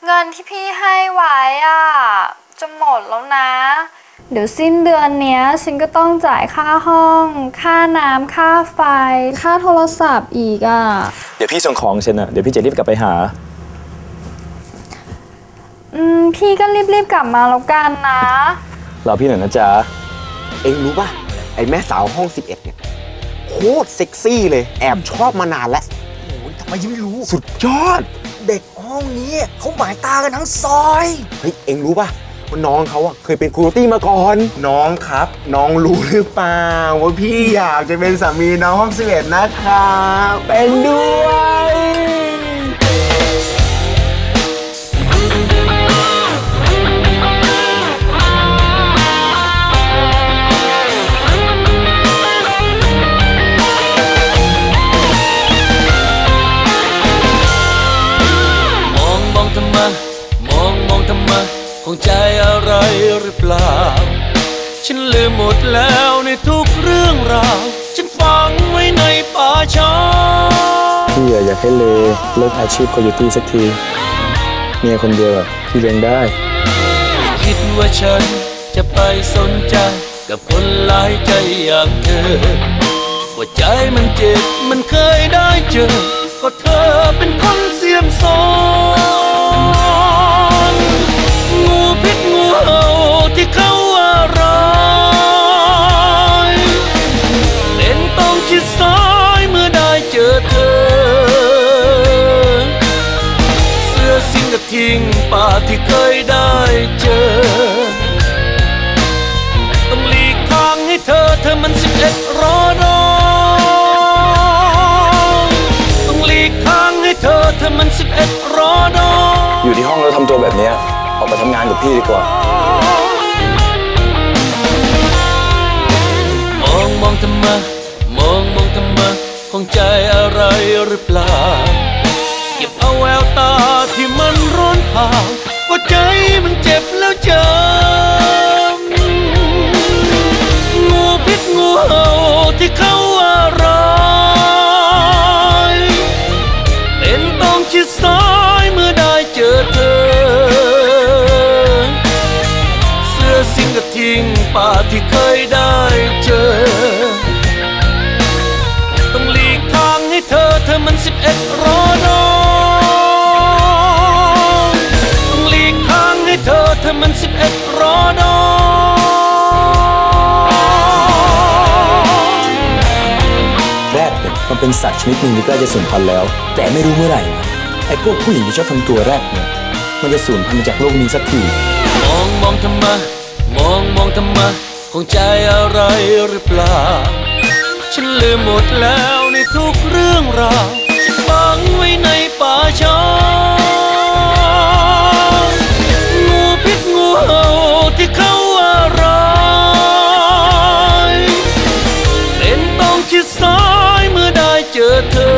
เงินที่พี่ให้ไว้อ่ะจะหมดแล้วนะเดี๋ยวสิ้นเดือนเนี้ยฉันก็ต้องจ่ายค่าห้องค่าน้ำค่าไฟค่าโทรศัพท์อีกอ่ะเดี๋ยวพี่ส่งของฉันอ่ะเดี๋ยวพี่จะรีบกลับไปหาพี่ก็รีบกลับมาแล้วกันนะรอพี่หน่อยนะจ๊ะเอ็งรู้ป่ะไอ้แม่สาวห้อง11เนี่ยโคตรเซ็กซี่เลยแอบชอบมานานแล้วโอ้ยทำไมยังไม่รู้สุดยอดเด็กห้องนี้เขาหมายตากันทั้งซอยเฮ้ยเอ็งรู้ป่ะว่าน้องเขาอะเคยเป็นครูตี้มาก่อนน้องครับน้องรู้หรือเปล่าว่าพี่อยากจะเป็นสามีน้องห้อง11นะครับเป็นด้วยมองทำไมของใจอะไรหรือเปล่าฉันลืมหมดแล้วในทุกเรื่องราวฉันฝังไว้ในป่าช้าพี่อยากให้เลเลิกอาชีพโคโยตี้สักทีเมียคนเดียวพี่เลี้ยงได้คิดว่าฉันจะไปสนใจกับคนหลายใจอย่างเธอว่าใจมันเจ็บมันเคยได้เจอก็เธอเป็นคนเสียมซ้อนงูพิษงูเห่าที่เขาว่าร้ายเล่นต้องชิดซ้ายเมื่อได้เจอเธอเสื้อสิ้นกระทิ้งป่าที่เคยได้เจอต้องหลีกทางให้เธอมัน11รอดอต้องหลีกทางให้เธอมัน11รอดออยู่ที่ห้องแล้วทำตัวแบบนี้ออกมาทำงานกับพี่ดีกว่ามองทำไมทำไมของใจอะไรหรือเปล่าเก็บเอาแววตาที่มันร้อนเผาก็ใจมันเจ็บแล้วจำงูพิษงูเห่าที่เขาว่าร้ายเป็นต้องชิดซ้ายเมื่อได้เจอเธอเสื้อสิ้นกระทิ้งป่าที่เคยได้เจอต้องหลีกทางให้เธอมัน11รอดอต้องหลีกทางให้เธอมัน11รอดอแรดเนี่ยมันเป็นสัตว์ชนิดหนึ่งที่ใกล้จะสูญพันธุ์แล้วแต่ไม่รู้เมื่อไหร่นะไอ้พวกผู้หญิงที่ชอบทำตัวแรดเนี่ยมันจะสูญพันธุ์จากโลกนี้สักทีมองทำไมมองทำไมของใจอะไรหรือเปล่าฉันลืมหมดแล้วในทุกเรื่องราวฉันฝังไว้ในป่าช้างูพิษงูเห่าที่เขาว่าร้ายเป็นต้องชิดซ้ายเมื่อได้เจอเธอ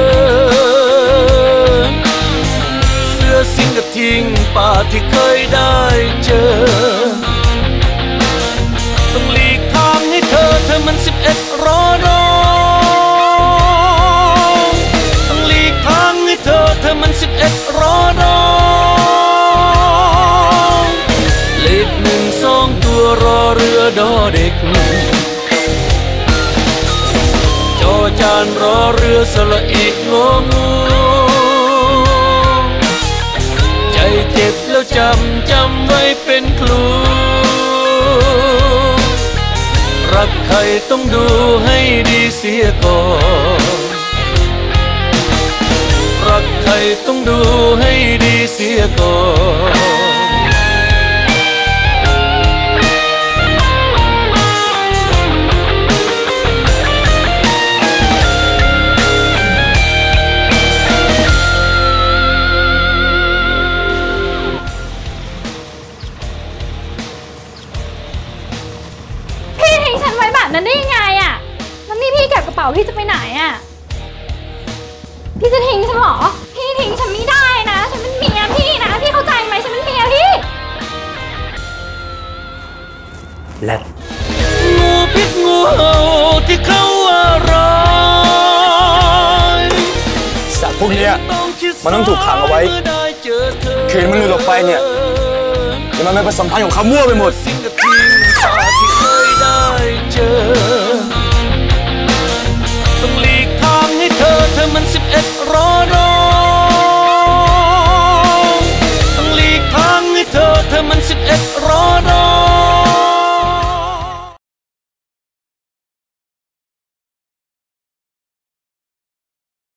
เสื้อสิ้นกระทิ้งป่าที่เคยได้เจอต้องหลีกทางให้เธอมัน11รอดอต้องหลีกทางให้เธอมัน11รอดอเลข1 2ตัวรอเรือดอเด็กจอจานรอเรือสระอีกงองูใจเจ็บแล้วจำไว้เป็นครูรักใครต้องดูให้ดีเสียก่อนรักใครต้องดูให้ดีเสียก่อนนั้นได้ยังไงอ่ะแล้วนี่พี่เก็บกระเป๋าพี่จะไปไหนอ่ะพี่จะทิ้งฉันเหรอพี่ทิ้งฉันไม่ได้นะฉันเป็นเมียพี่นะพี่เข้าใจไหมฉันเป็นเมียพี่และงูพิษงูเห่าที่เขาว่าร้ายสัตว์พวกนี้มันต้องถูกขังเอาไว้เจอเธอคืนมันหลุดออกไปเนี่ยเดี๋ยวมันเป็นผสมพันธุ์ของคำมั่วไปหมดสิ่งกระทิ้ง